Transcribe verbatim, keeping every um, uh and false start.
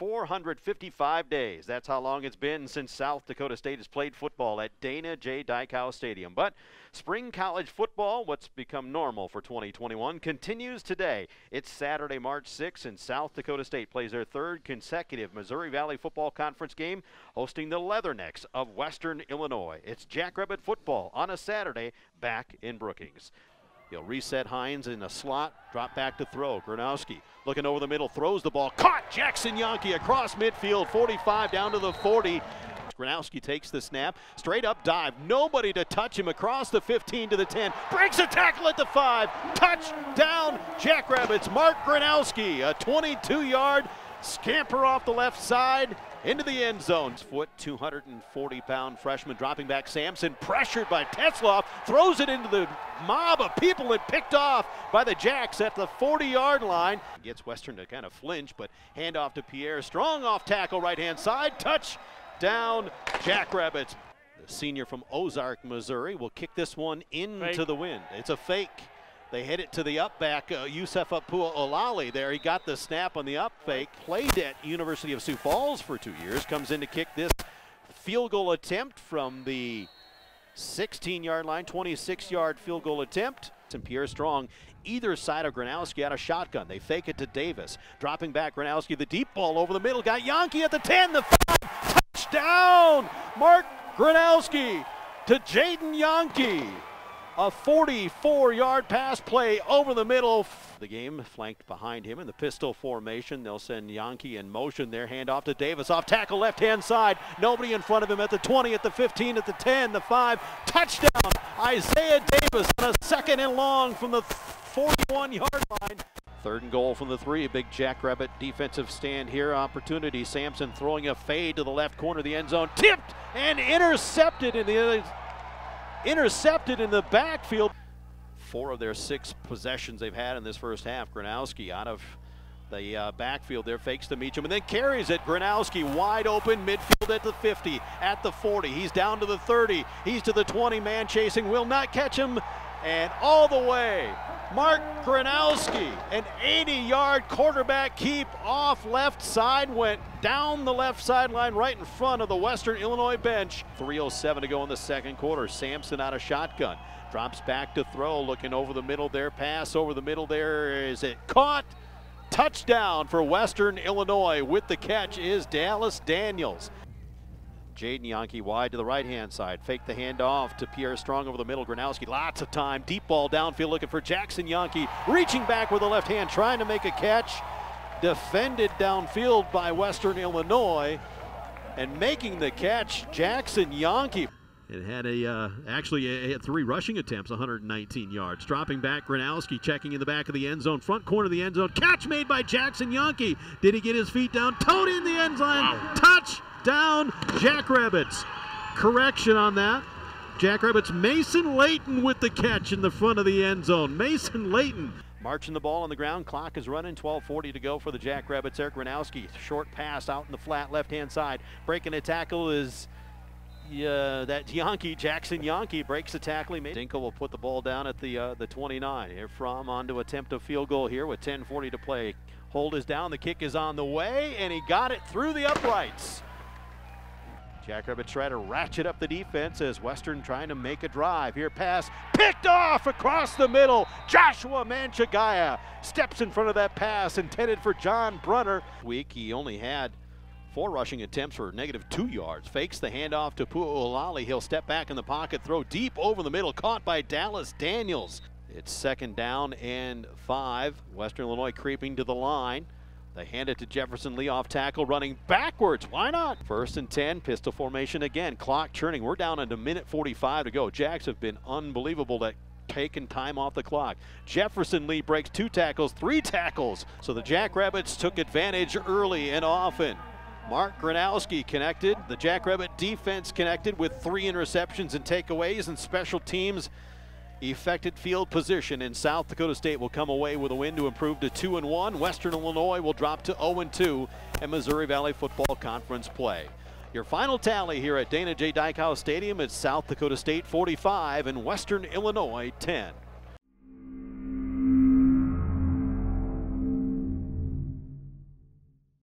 four hundred fifty-five days. That's how long it's been since South Dakota State has played football at Dana J. Dykow Stadium. But spring college football, what's become normal for twenty twenty-one, continues today. It's Saturday, March sixth, and South Dakota State plays their third consecutive Missouri Valley Football Conference game, hosting the Leathernecks of Western Illinois. It's Jackrabbit football on a Saturday back in Brookings. He'll reset Hines in a slot, drop back to throw. Gronowski looking over the middle, throws the ball. Caught! Jackson Yankee across midfield, forty-five down to the forty. Gronowski takes the snap, straight up dive. Nobody to touch him across the fifteen to the ten. Breaks a tackle at the five. Touchdown, Jackrabbits. Mark Gronowski, a twenty-two yard scamper off the left side into the end zone. Foot, two hundred forty pound freshman dropping back. Sampson pressured by Tetzloff, throws it into the mob of people and picked off by the Jacks at the forty yard line. Gets Western to kind of flinch, but handoff to Pierre. Strong off tackle, right hand side. Touchdown, Jackrabbits. The senior from Ozark, Missouri, will kick this one into fake. the wind. It's a fake. They hit it to the up back, uh, Yusef Apua Olali there. He got the snap on the up fake. Played at University of Sioux Falls for two years. Comes in to kick this field goal attempt from the sixteen yard line, twenty-six yard field goal attempt. And Pierre Strong, either side of Gronowski, out of shotgun. They fake it to Davis. Dropping back, Gronowski, the deep ball over the middle. Got Yankee at the ten, the five. Touchdown! Mark Gronowski to Jaden Yankee. A forty-four yard pass play over the middle. The game flanked behind him in the pistol formation. They'll send Yankee in motion there. Hand off to Davis. Off tackle left hand side. Nobody in front of him at the twenty, at the fifteen, at the ten, the five. Touchdown, Isaiah Davis on a second and long from the forty-one yard line. Third and goal from the three. A big Jackrabbit defensive stand here. Opportunity. Sampson throwing a fade to the left corner of the end zone. Tipped and intercepted in the other. Intercepted in the backfield. Four of their six possessions they've had in this first half. Gronowski out of the uh, backfield there, fakes to Meacham and then carries it. Gronowski wide open midfield at the fifty, at the forty. He's down to the thirty. He's to the twenty. Man chasing, will not catch him. And all the way, Mark Gronowski, an eighty yard quarterback keep off left side, went down the left sideline right in front of the Western Illinois bench. three oh seven to go in the second quarter. Sampson out of shotgun. Drops back to throw, looking over the middle there. Pass over the middle there. Is it caught? Touchdown for Western Illinois. With the catch is Dallas Daniels. Jaden Yankee wide to the right-hand side. Fake the handoff to Pierre Strong over the middle. Gronowski, lots of time. Deep ball downfield looking for Jackson Yankee. Reaching back with the left hand, trying to make a catch. Defended downfield by Western Illinois. And making the catch, Jackson Yankee. It had a, uh, actually it had three rushing attempts, one hundred nineteen yards. Dropping back, Gronowski checking in the back of the end zone, front corner of the end zone. Catch made by Jackson Yankee. Did he get his feet down? Towed in the end zone. Wow. Touch! Down, Jackrabbits. Correction on that. Jackrabbits, Mason Layton with the catch in the front of the end zone. Mason Layton. Marching the ball on the ground. Clock is running. twelve forty to go for the Jackrabbits. Eric Gronowski, short pass out in the flat left-hand side. Breaking a tackle is uh, that Yankee, Jackson Yankee, breaks the tackle. Dinkel will put the ball down at the uh, the twenty-nine. Here from on to attempt a field goal here with ten forty to play. Hold is down. The kick is on the way, and he got it through the uprights. Jackrabbits try to ratchet up the defense as Western trying to make a drive. Here pass picked off across the middle. Joshua Manchagaya steps in front of that pass intended for John Brunner. Week he only had four rushing attempts for negative two yards. Fakes the handoff to Pua Olali. He'll step back in the pocket, throw deep over the middle, caught by Dallas Daniels. It's second down and five. Western Illinois creeping to the line. They hand it to Jefferson Lee off tackle, running backwards. Why not? First and ten, pistol formation again. Clock churning. We're down into minute forty-five to go. Jacks have been unbelievable at taking time off the clock. Jefferson Lee breaks two tackles, three tackles. So the Jackrabbits took advantage early and often. Mark Gronowski connected. The Jackrabbit defense connected with three interceptions and takeaways, and special teams effective field position. In South Dakota State will come away with a win to improve to two and one. Western Illinois will drop to oh and two in Missouri Valley Football Conference play. Your final tally here at Dana J. Dykow Stadium is South Dakota State forty-five and Western Illinois ten.